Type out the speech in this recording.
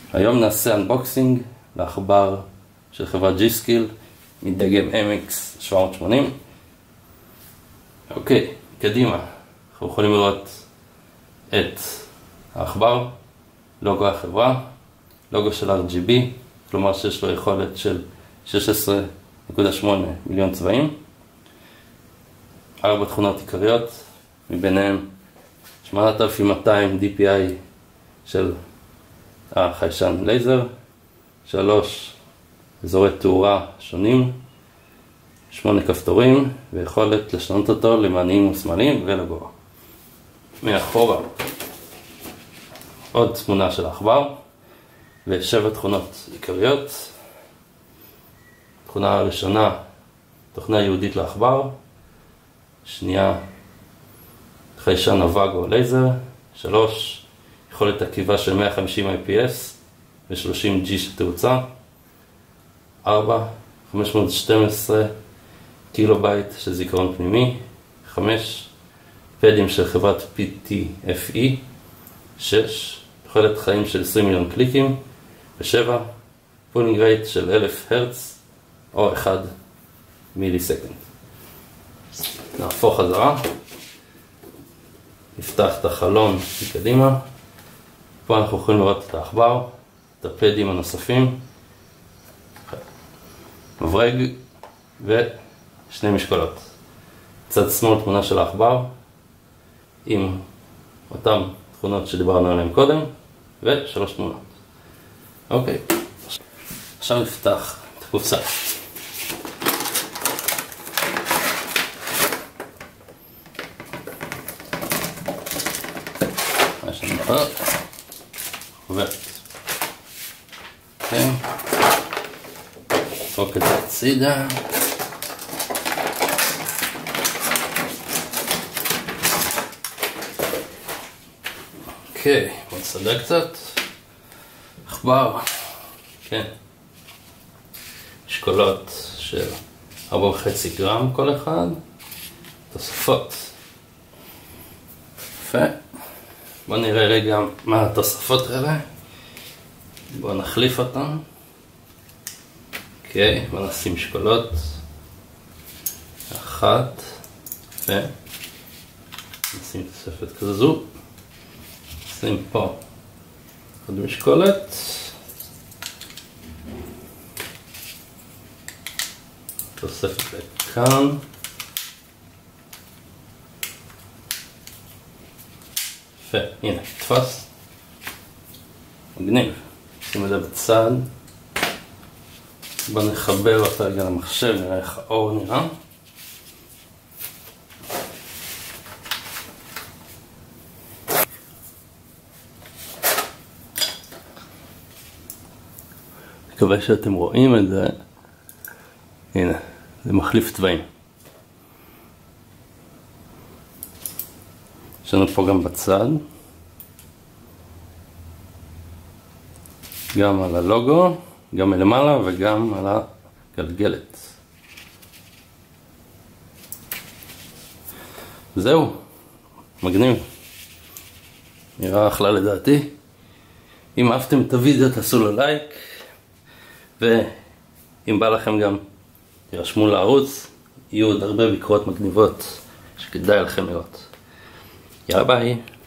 היום נעשה אנבוקסינג לעכבר של חברת G-Skill מדגם MX780. אוקיי, קדימה. אנחנו יכולים לראות את העכבר, לוגו החברה, לוגו של RGB, כלומר שיש לו יכולת של 16.8 מיליון צבעים. 4 תכונות עיקריות, מביניהם 8200 DPI של החיישן לייזר, 3 אזורי תאורה שונים, 8 כפתורים ויכולת לשנות אותו למעניים ושמאליים ולגובה. מאחורה עוד תמונה של העכבר ו7 תכונות עיקריות. תכונה הראשונה, תוכנה ייעודית לעכבר. שנייה, חיישן הוואגו לייזר. 3, יכולת עקיבה של 150 IPS ו-30 G של תאוצה. 4, 512 קילובייט של זיכרון פנימי. 5, פדים של חברת PTFE. 6, יכולת חיים של 20 מיליון קליקים. ו7, פולינג רייט של 1000 הרץ או 1 מיליסקנד. נהפוך חזרה, נפתח את החלון מקדימה. פה אנחנו יכולים לראות את העכבר, את הפדים הנוספים, מברג ושני משקולות. צד שמאל תמונה של העכבר עם אותן תכונות שדיברנו עליהן קודם ו3 תמונות. אוקיי, עכשיו נפתח את הקופסה. יש לנו פה חוברת. אוקיי, נפרוק את זה הצידה. אוקיי, בוא נסדר קצת. עכבר, כן, משקולות של 4.5 גרם כל אחד, תוספות. יפה. בוא נראה רגע מה התוספות האלה. בוא נחליף אותן. אוקיי, בוא נשים משקולות. 1. יפה. נשים תוספת כזו. נשים פה עוד משקולת. תוספת לכאן. יפה, הנה, תפס. מגניב. שים את זה בצד. בוא נחבר אותה רגע למחשב, נראה איך האור נראה. מקווה שאתם רואים את זה. הנה, זה מחליף צבעים. יש לנו פה גם בצד, גם על הלוגו, גם מלמעלה וגם על הגלגלת. זהו, מגניב. נראה אחלה לדעתי. אם אהבתם את הוידאו תעשו לו לייק, ואם בא לכם גם תירשמו לערוץ, יהיו עוד הרבה ביקורות מגניבות שכדאי לכם לראות. יאללה ביי.